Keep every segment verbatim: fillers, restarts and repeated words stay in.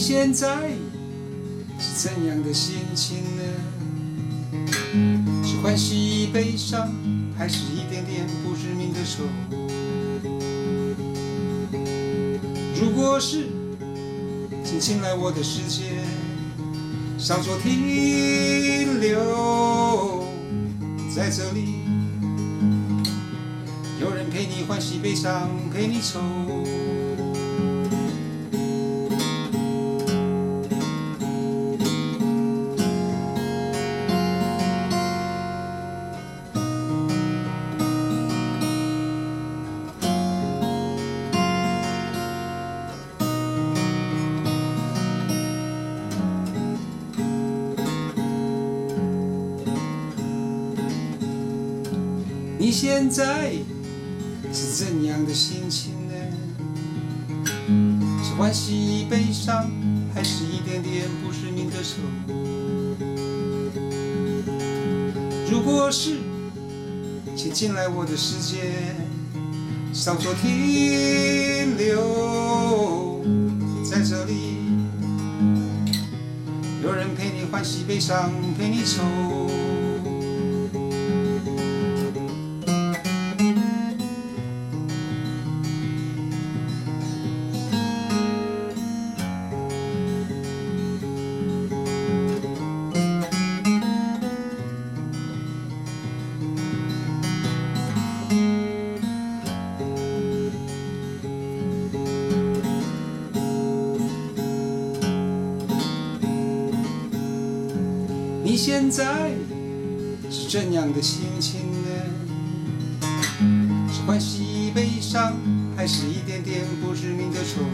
现在是怎样的心情呢？是欢喜悲伤，还是一点点不知名的愁？如果是，请进来我的世界，稍作停留，在这里，有人陪你欢喜悲伤，陪你愁。你现在是怎样的心情呢？是欢喜悲伤，还是一点点不知名的愁？如果是，请进来我的世界，稍作停留，在这里，有人陪你欢喜悲伤，陪你愁。你现在是怎样的心情呢？是欢喜悲伤，还是一点点不知名的愁？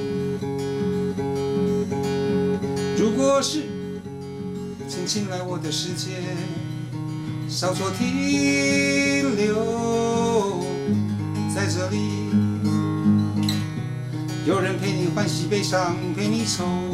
如果是，请进来我的世界，稍作停留，在这里，有人陪你欢喜悲伤，陪你愁。